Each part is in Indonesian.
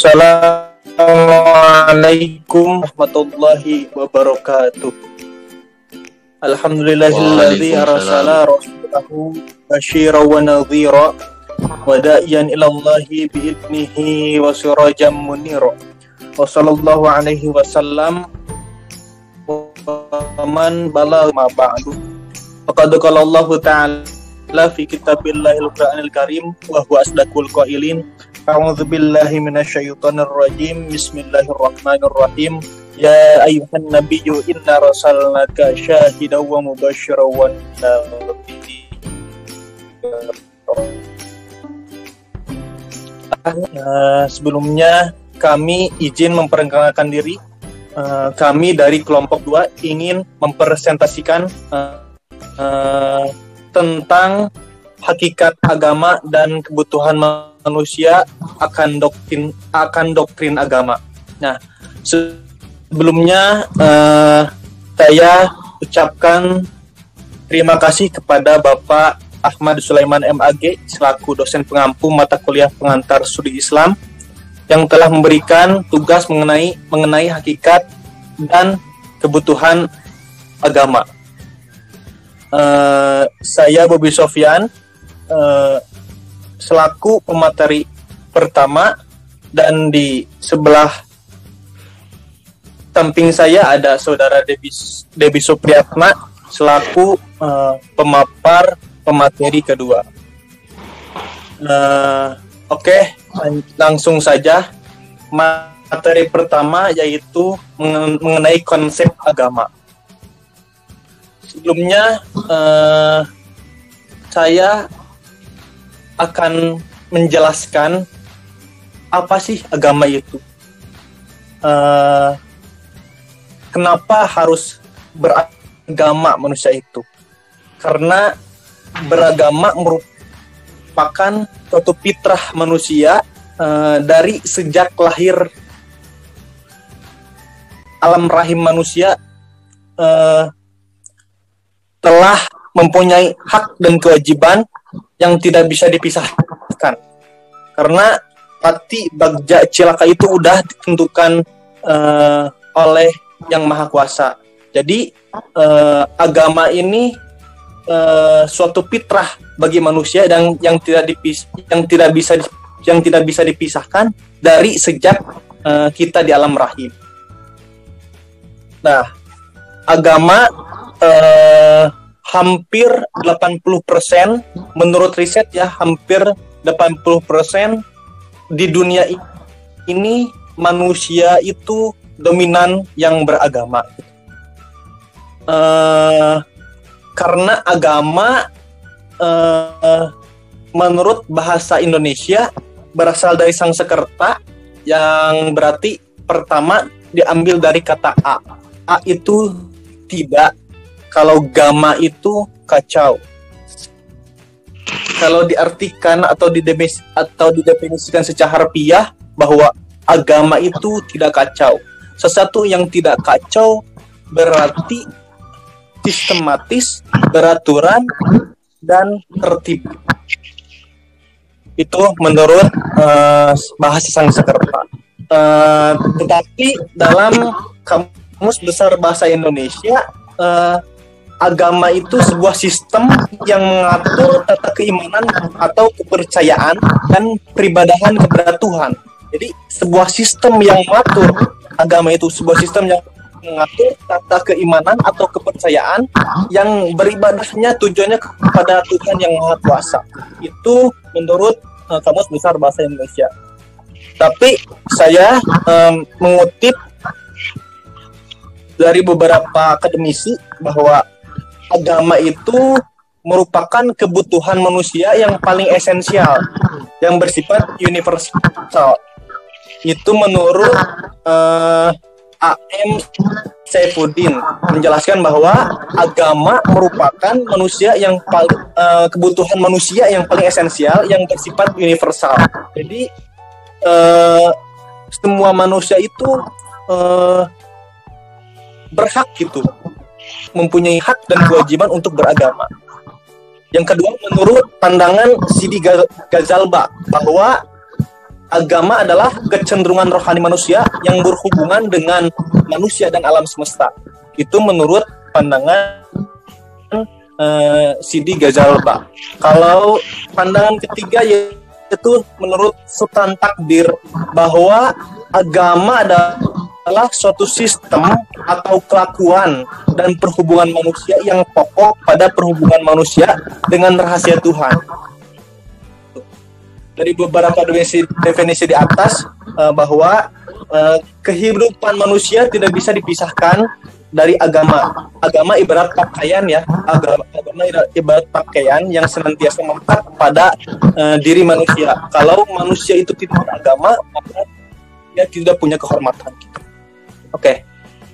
Assalamualaikum warahmatullahi wabarakatuh. Alhamdulillahilladzi arsala rasulahu basyiran wa nadhira wa da'iyan ilallahi bi'idnihi wa sirajan munira. Wa sallallahu alaihi wasallam wa man balagha ma ba'du. Faqad qala Allah ta'ala fi kitabillahil Qur'anil Karim wa huwa asdaqul qailin. A'udzu billahi minasyaitonir rajim. Bismillahirrahmanirrahim. Ya ayyuhan nabiyyu inna arsalnaka syahidan wa mubasysyiran wa nadhira. Sebelumnya kami izin memperkenalkan diri. Kami dari kelompok 2 ingin mempresentasikan tentang hakikat agama dan kebutuhan manusia akan doktrin agama. Nah, sebelumnya saya ucapkan terima kasih kepada Bapak Ahmad Sulaiman MAG selaku dosen pengampu mata kuliah pengantar studi Islam yang telah memberikan tugas mengenai hakikat dan kebutuhan agama. Saya Bobi Sofyan selaku pemateri pertama, dan di sebelah samping saya ada saudara Debi Supriyatna selaku pemateri kedua. Oke, langsung saja. Materi pertama yaitu mengenai konsep agama. Sebelumnya saya akan menjelaskan apa sih agama itu. Kenapa harus beragama manusia itu? Karena beragama merupakan suatu fitrah manusia dari sejak lahir alam rahim manusia telah mempunyai hak dan kewajiban yang tidak bisa dipisahkan. Karena mati bagja cilaka itu udah ditentukan oleh Yang Maha Kuasa. Jadi agama ini suatu fitrah bagi manusia dan yang tidak bisa dipisahkan dari sejak kita di alam rahim. Nah, agama hampir 80% menurut riset ya, hampir 80% di dunia ini manusia itu dominan yang beragama. Karena agama menurut bahasa Indonesia berasal dari Sangsekerta yang berarti pertama diambil dari kata A. A itu tidak. Kalau gama itu kacau. Kalau diartikan atau didefinisikan secara harfiah bahwa agama itu tidak kacau. Sesuatu yang tidak kacau berarti sistematis, beraturan, dan tertib. Itu menurut bahasa Sangsekerta. Tetapi dalam Kamus Besar Bahasa Indonesia, agama itu sebuah sistem yang mengatur tata keimanan atau kepercayaan dan peribadahan kepada Tuhan. Jadi sebuah sistem yang mengatur agama itu sebuah sistem yang mengatur tata keimanan atau kepercayaan yang beribadahnya tujuannya kepada Tuhan Yang Maha Kuasa. Itu menurut Kamus Besar Bahasa Indonesia. Tapi saya mengutip dari beberapa akademisi bahwa agama itu merupakan kebutuhan manusia yang paling esensial, yang bersifat universal. Itu menurut A.M. Saifuddin menjelaskan bahwa agama merupakan kebutuhan manusia yang paling esensial, yang bersifat universal. Jadi semua manusia itu berhak gitu, mempunyai hak dan kewajiban untuk beragama. Yang kedua, menurut pandangan Sidi Ghazalba bahwa agama adalah kecenderungan rohani manusia yang berhubungan dengan manusia dan alam semesta. Itu menurut pandangan Sidi Ghazalba. Kalau pandangan ketiga yaitu menurut Sultan Takdir, bahwa agama adalah suatu sistem atau kelakuan dan perhubungan manusia yang pokok pada perhubungan manusia dengan rahasia Tuhan. Dari beberapa definisi di atas, bahwa kehidupan manusia tidak bisa dipisahkan dari agama. Agama ibarat pakaian ya. Agama ibarat pakaian yang senantiasa melekat pada diri manusia. Kalau manusia itu tidak beragama, maka dia tidak punya kehormatan. Oke.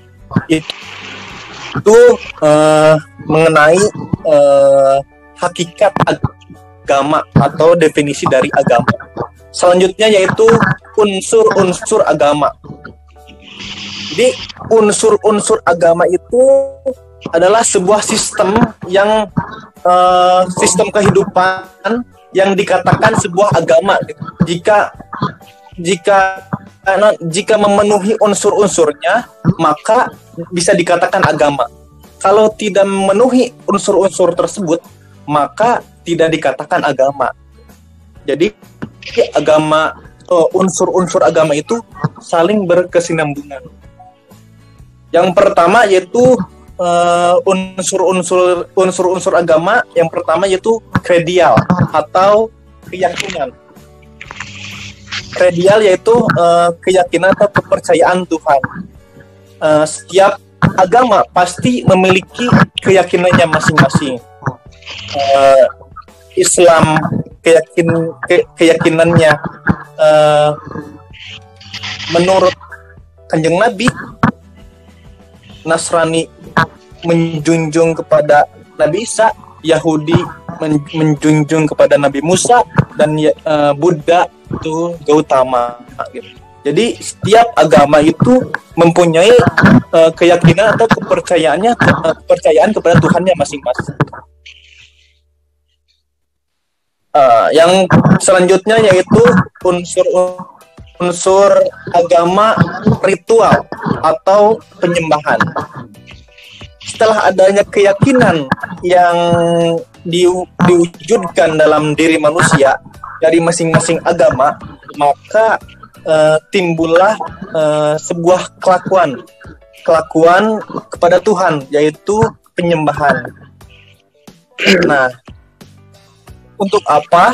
Itu mengenai hakikat agama atau definisi dari agama. Selanjutnya yaitu unsur-unsur agama. Jadi unsur-unsur agama itu adalah sebuah sistem yang sistem kehidupan yang dikatakan sebuah agama. Jika memenuhi unsur-unsurnya, maka bisa dikatakan agama. Kalau tidak memenuhi unsur-unsur tersebut, maka tidak dikatakan agama. Jadi unsur-unsur agama itu saling berkesinambungan. Yang pertama yaitu unsur-unsur agama. Yang pertama yaitu kredial atau keyakinan. Kredial yaitu keyakinan atau kepercayaan Tuhan. Setiap agama pasti memiliki keyakinannya masing-masing. Islam keyakinannya menurut Kanjeng Nabi. Nasrani menjunjung kepada Nabi Isa, Yahudi menjunjung kepada Nabi Musa, dan Buddha itu Gautama. Jadi setiap agama itu mempunyai keyakinan atau kepercayaan kepada Tuhannya masing-masing. Yang selanjutnya yaitu unsur agama ritual atau penyembahan. Setelah adanya keyakinan yang diwujudkan dalam diri manusia dari masing-masing agama, maka timbullah sebuah kelakuan kepada Tuhan, yaitu penyembahan. Nah, untuk apa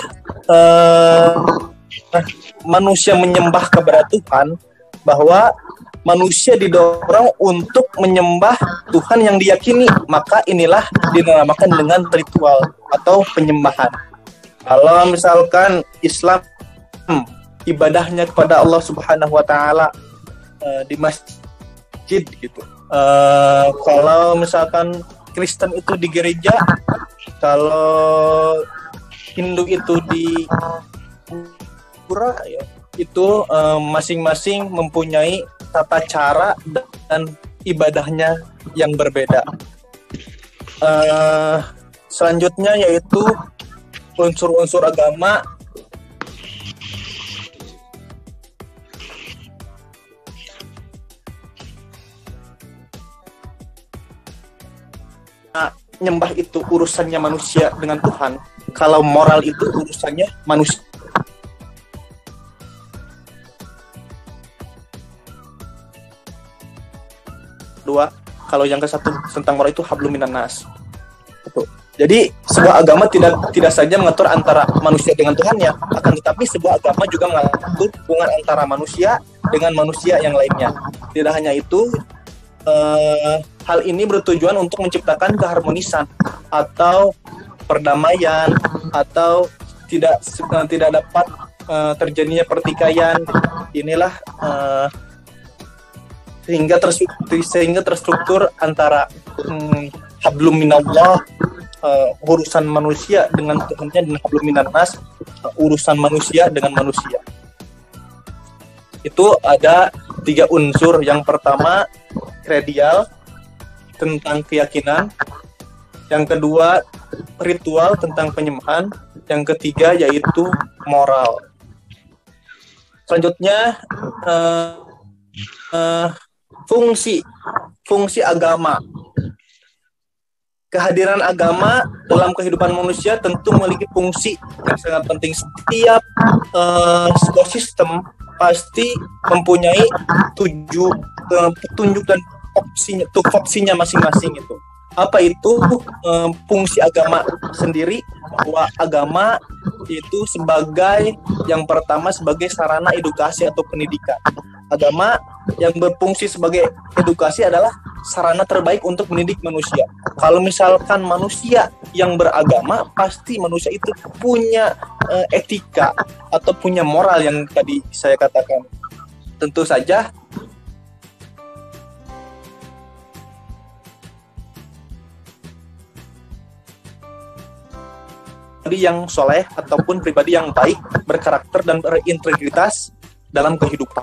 manusia menyembah kepada Tuhan? Bahwa manusia didorong untuk menyembah Tuhan yang diyakini, maka inilah dinamakan dengan ritual atau penyembahan. Kalau misalkan Islam ibadahnya kepada Allah Subhanahu wa taala di masjid gitu. Kalau misalkan Kristen itu di gereja, kalau Hindu itu di pura ya, itu masing-masing mempunyai tata cara dan ibadahnya yang berbeda. Selanjutnya yaitu unsur-unsur agama. Nyembah itu urusannya manusia dengan Tuhan. Kalau moral itu urusannya manusia. Dua, kalau yang ke satu tentang moral itu hablum minan nas. Jadi sebuah agama tidak saja mengatur antara manusia dengan Tuhannya, akan tetapi sebuah agama juga mengatur hubungan antara manusia dengan manusia yang lainnya. Tidak hanya itu, hal ini bertujuan untuk menciptakan keharmonisan atau perdamaian, atau tidak dapat terjadinya pertikaian. Inilah sehingga terstruktur antara hablum minallah, urusan manusia dengan Tuhannya, dan hablum minan nas, urusan manusia dengan manusia. Itu ada 3 unsur. Yang pertama kredial, tentang keyakinan. Yang kedua ritual, tentang penyembahan. Yang ketiga yaitu moral. Selanjutnya uh, uh, fungsi agama. Kehadiran agama dalam kehidupan manusia tentu memiliki fungsi yang sangat penting. Setiap sebuah sistem pasti mempunyai petunjuk dan opsinya masing-masing itu. Apa itu fungsi agama sendiri? Bahwa agama itu sebagai yang pertama sebagai sarana edukasi atau pendidikan. Agama yang berfungsi sebagai edukasi adalah sarana terbaik untuk mendidik manusia. Kalau misalkan manusia yang beragama, pasti manusia itu punya etika atau punya moral yang tadi saya katakan. Tentu saja pribadi yang soleh ataupun pribadi yang baik, berkarakter dan berintegritas dalam kehidupan.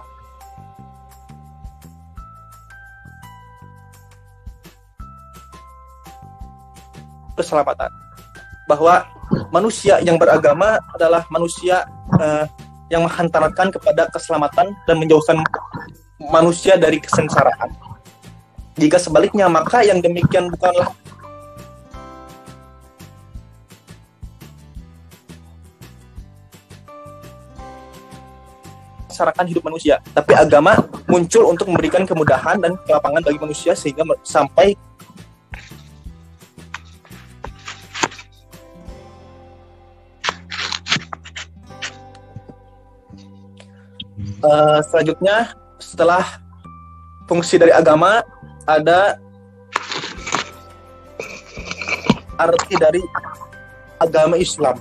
Keselamatan, bahwa manusia yang beragama adalah manusia yang menghantarkan kepada keselamatan dan menjauhkan manusia dari kesengsaraan. Jika sebaliknya, maka yang demikian bukanlah masyarakat hidup manusia, tapi agama muncul untuk memberikan kemudahan dan kelapangan bagi manusia sehingga sampai selanjutnya, setelah fungsi dari agama, ada arti dari agama Islam.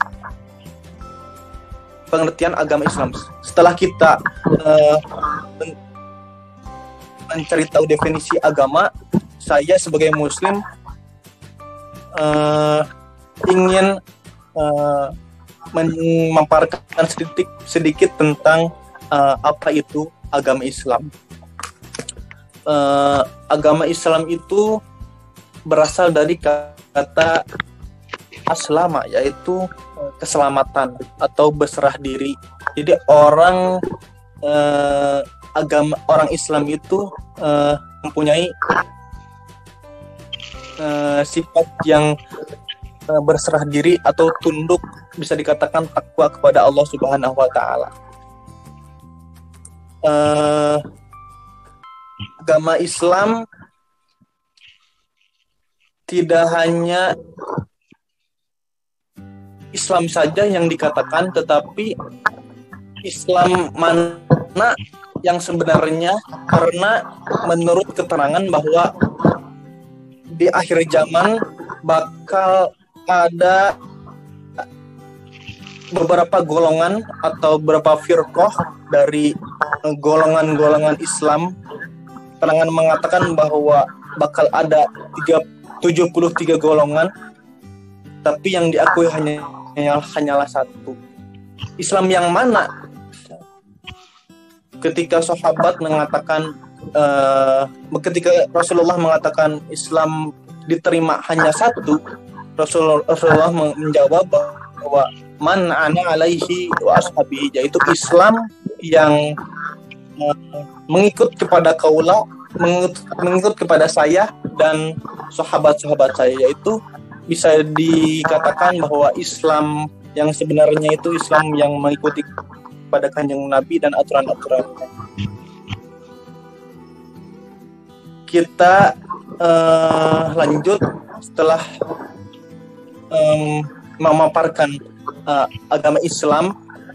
Pengertian agama Islam. Setelah kita mencari tahu definisi agama, saya sebagai Muslim ingin memaparkan sedikit tentang apa itu agama Islam. Agama Islam itu berasal dari kata aslama, yaitu keselamatan atau berserah diri. Jadi orang Islam itu mempunyai sifat yang berserah diri atau tunduk, bisa dikatakan takwa kepada Allah Subhanahu wa taala. Agama Islam tidak hanya Islam saja yang dikatakan, tetapi Islam mana yang sebenarnya, karena menurut keterangan bahwa di akhir zaman bakal ada beberapa golongan atau beberapa firqah dari golongan-golongan Islam. Keterangan mengatakan bahwa bakal ada 73 golongan, tapi yang diakui hanyalah satu. Islam yang mana? Ketika sahabat mengatakan, ketika Rasulullah mengatakan Islam diterima hanya satu, Rasulullah menjawab bahwa man ana alaihi wa ashabi, yaitu Islam yang mengikut kepada kaula, mengikut kepada saya dan sahabat-sahabat saya, yaitu bisa dikatakan bahwa Islam yang sebenarnya itu Islam yang mengikuti pada Kanjeng Nabi dan aturan-aturannya. Kita lanjut setelah memaparkan agama Islam.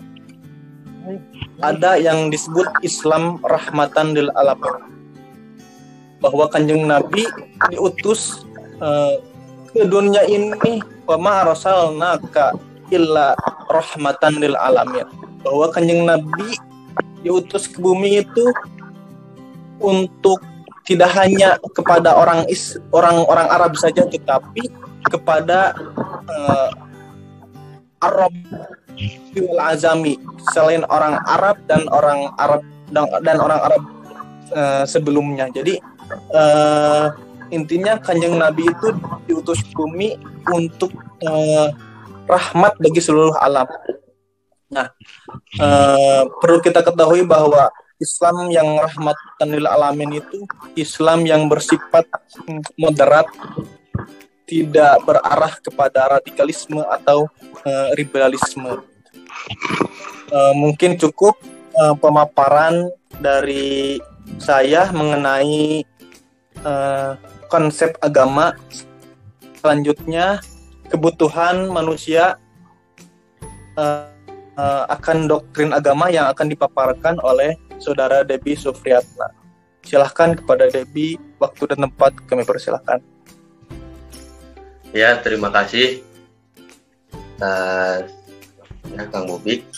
Ada yang disebut Islam rahmatan lil alamin, bahwa Kanjeng Nabi diutus ke dunia ini, wa ma arsalnaka illa rahmatan lil alamin, bahwa Kanjeng Nabi diutus ke bumi itu untuk tidak hanya kepada orang Arab saja, tetapi kepada Arab wal azami, selain orang Arab dan orang Arab sebelumnya. Jadi intinya Kanjeng Nabi itu diutus ke bumi untuk rahmat bagi seluruh alam. Nah, perlu kita ketahui bahwa Islam yang rahmatan lil alamin itu Islam yang bersifat moderat, tidak berarah kepada radikalisme atau liberalisme. Mungkin cukup pemaparan dari saya mengenai konsep agama. Selanjutnya, kebutuhan manusia akan doktrin agama yang akan dipaparkan oleh Saudara Debbie Sufriyatna. Silahkan kepada Debbie, waktu dan tempat kami persilahkan. Ya, terima kasih Kang Mubik.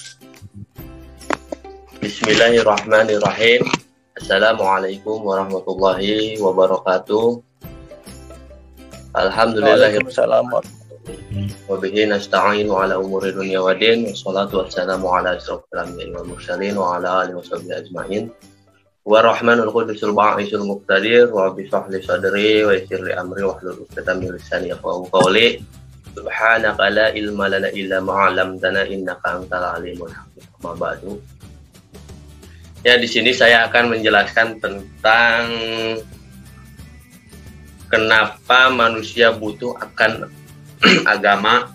Bismillahirrahmanirrahim. Assalamualaikum warahmatullahi wabarakatuh. Alhamdulillahirrahmanirrahim. Wabihi nasta'inu ala umuri dunya wa din. Wassalatu wassalamu ala asyrafil anbiya'i wal mursalin wa ala alihi washabihi ajma'in. Wa rahmanul qudusul ba'isul muqtadir wa bi sahli sadri wa yassir li amri wa hlul 'uqdatam min lisani yafqahu qawli. Subhanaka la ilma lana illa ma 'allamtana innaka antal alimul hakim. Amma ba'du. Ya, di sini saya akan menjelaskan tentang kenapa manusia butuh akan agama.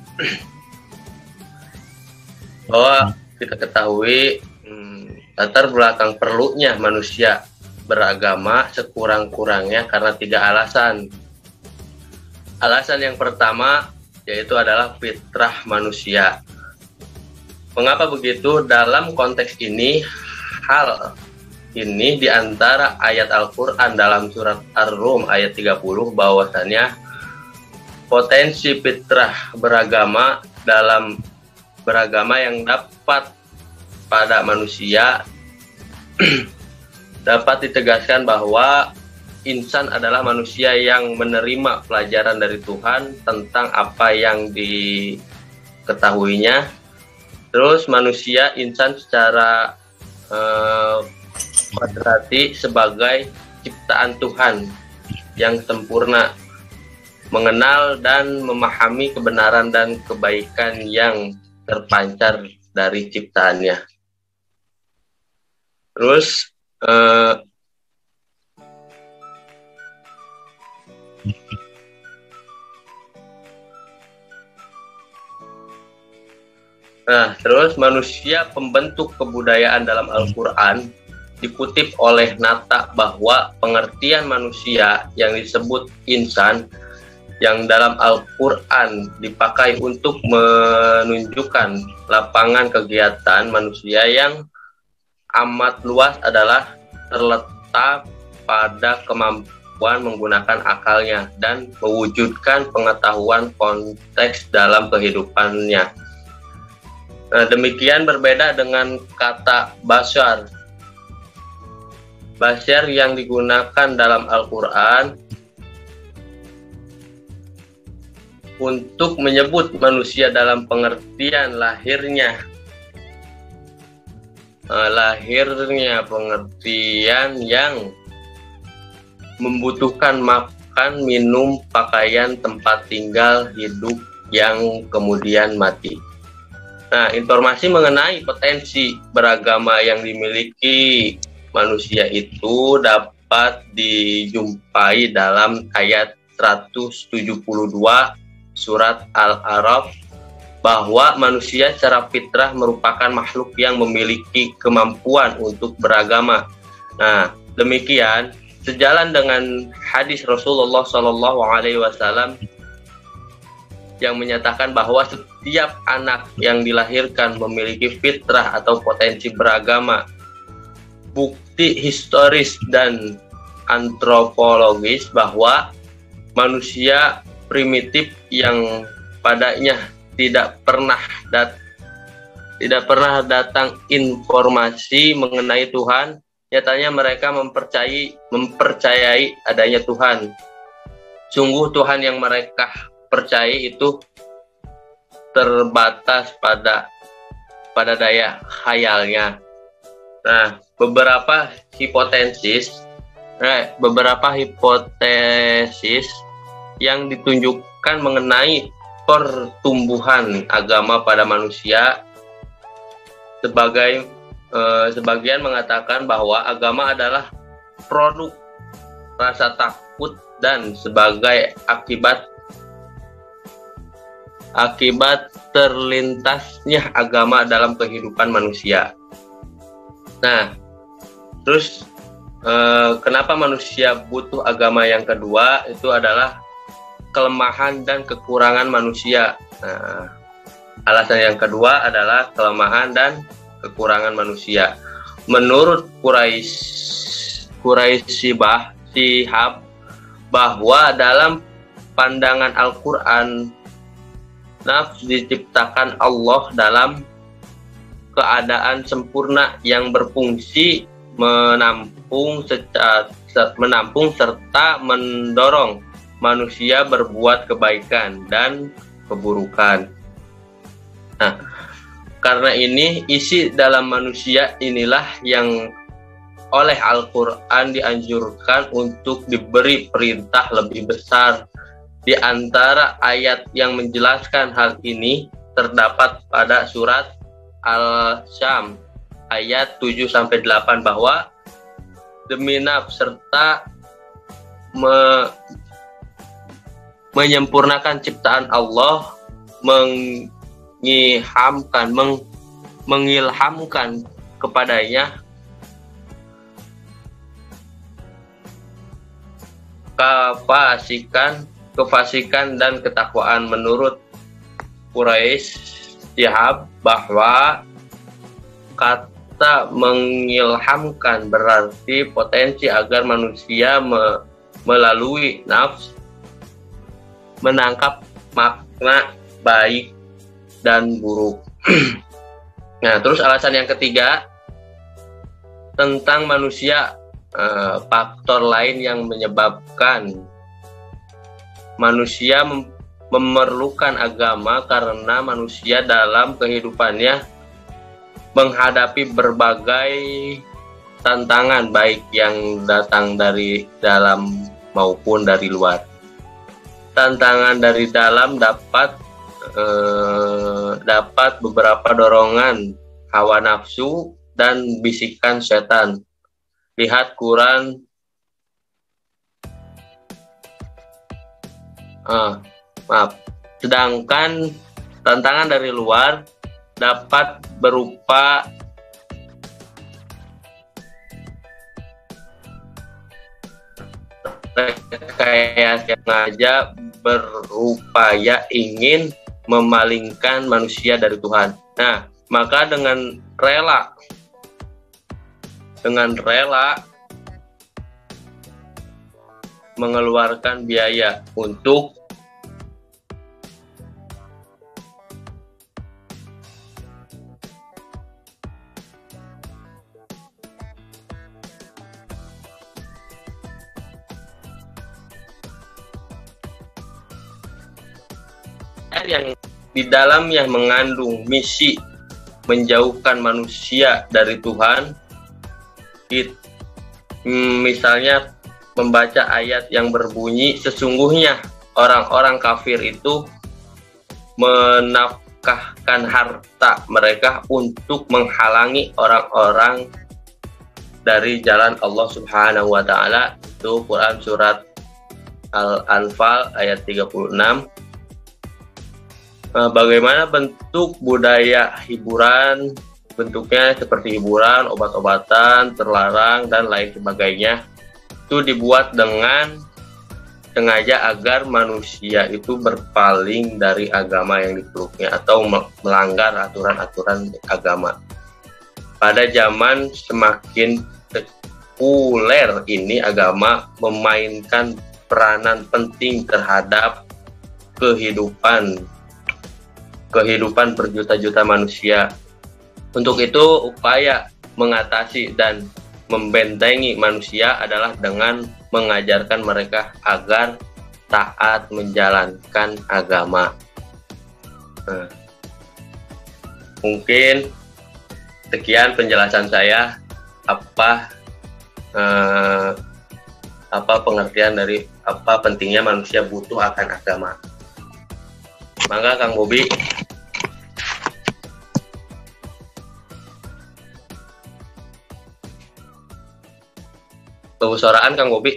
Bahwa kita ketahui latar belakang perlunya manusia beragama sekurang-kurangnya karena 3 alasan. Alasan yang pertama yaitu adalah fitrah manusia. Mengapa begitu? Dalam konteks ini, hal ini diantara ayat Al-Quran dalam surat Ar-Rum ayat 30 bahwasannya potensi fitrah beragama dalam beragama yang dapat pada manusia dapat ditegaskan bahwa insan adalah manusia yang menerima pelajaran dari Tuhan tentang apa yang diketahuinya. Terus manusia insan secara berarti sebagai ciptaan Tuhan yang sempurna, mengenal dan memahami kebenaran dan kebaikan yang terpancar dari ciptaannya. Terus terus manusia pembentuk kebudayaan dalam Al-Quran dikutip oleh Nata bahwa pengertian manusia yang disebut insan yang dalam Al-Quran dipakai untuk menunjukkan lapangan kegiatan manusia yang amat luas adalah terletak pada kemampuan menggunakan akalnya dan mewujudkan pengetahuan konteks dalam kehidupannya. Nah, demikian berbeda dengan kata basyar. Basyar yang digunakan dalam Al-Quran untuk menyebut manusia dalam pengertian lahirnya pengertian yang membutuhkan makan, minum, pakaian, tempat tinggal, hidup yang kemudian mati. Nah, informasi mengenai potensi beragama yang dimiliki manusia itu dapat dijumpai dalam ayat 172 surat Al-A'raf bahwa manusia secara fitrah merupakan makhluk yang memiliki kemampuan untuk beragama. Nah, demikian sejalan dengan hadis Rasulullah SAW yang menyatakan bahwa setiap anak yang dilahirkan memiliki fitrah atau potensi beragama. Bukti historis dan antropologis bahwa manusia primitif yang padanya tidak pernah datang informasi mengenai Tuhan, nyatanya mereka mempercayai adanya Tuhan. Sungguh Tuhan yang mereka percaya itu terbatas pada daya khayalnya. Nah, beberapa hipotesis yang ditunjukkan mengenai pertumbuhan agama pada manusia sebagian mengatakan bahwa agama adalah produk rasa takut dan sebagai akibat terlintasnya agama dalam kehidupan manusia. Nah, terus kenapa manusia butuh agama yang kedua? Itu adalah kelemahan dan kekurangan manusia. Nah, alasan yang kedua adalah kelemahan dan kekurangan manusia. Menurut Shihab bahwa dalam pandangan Al-Quran, nafs diciptakan Allah dalam keadaan sempurna yang berfungsi menampung serta mendorong manusia berbuat kebaikan dan keburukan. Nah, karena ini isi dalam manusia inilah yang oleh Al-Quran dianjurkan untuk diberi perintah lebih besar. Di antara ayat yang menjelaskan hal ini terdapat pada surat Al-Syam ayat 7-8 bahwa demi nafs serta menyempurnakan ciptaan Allah, mengilhamkan kepadanya kefasikan dan ketakwaan. Menurut Shihab bahwa kata mengilhamkan berarti potensi agar manusia melalui nafs menangkap makna baik dan buruk. Nah, terus alasan yang ketiga tentang manusia, faktor lain yang menyebabkan manusia memerlukan agama karena manusia dalam kehidupannya menghadapi berbagai tantangan baik yang datang dari dalam maupun dari luar. Tantangan dari dalam dapat beberapa dorongan hawa nafsu dan bisikan setan. Lihat Quran sedangkan tantangan dari luar dapat berupa rekayasa sengaja berupaya ingin memalingkan manusia dari Tuhan. Nah, maka dengan rela mengeluarkan biaya untuk yang di dalamnya mengandung misi menjauhkan manusia dari Tuhan, misalnya membaca ayat yang berbunyi sesungguhnya orang-orang kafir itu menafkahkan harta mereka untuk menghalangi orang-orang dari jalan Allah Subhanahu wa taala. Itu Quran surat Al-Anfal ayat 36. Bagaimana bentuk budaya hiburan, bentuknya seperti hiburan, obat-obatan, terlarang, dan lain sebagainya, itu dibuat dengan sengaja agar manusia itu berpaling dari agama yang dipeluknya atau melanggar aturan-aturan agama. Pada zaman semakin sekuler ini, agama memainkan peranan penting terhadap kehidupan berjuta-juta manusia. Untuk itu, upaya mengatasi dan membentengi manusia adalah dengan mengajarkan mereka agar taat menjalankan agama. Mungkin sekian penjelasan saya apa pengertian dari apa pentingnya manusia butuh akan agama. Mangga Kang Bobi. keusaraan Kang Bobi.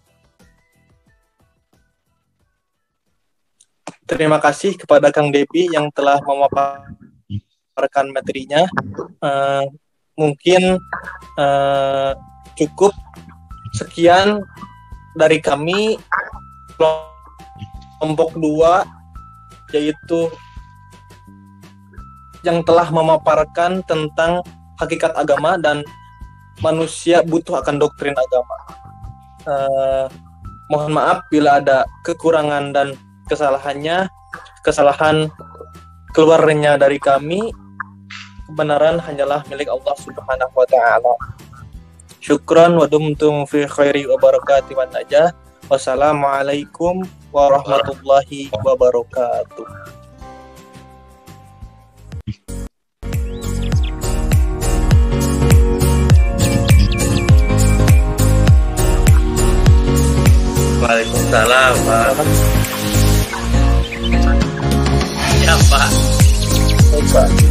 Terima kasih kepada Kang Debi yang telah memaparkan materinya. Mungkin cukup sekian dari kami kelompok 2, yaitu yang telah memaparkan tentang hakikat agama dan manusia butuh akan doktrin agama. Mohon maaf bila ada kekurangan dan kesalahan keluarnya dari kami. Kebenaran hanyalah milik Allah Subhanahu wa taala. Syukran wa dumtum fi khairi wa barakati wa najah. Wassalamualaikum warahmatullahi wabarakatuh. Waalaikumsalam, Pak. Ya, Pak. Baik, Pak.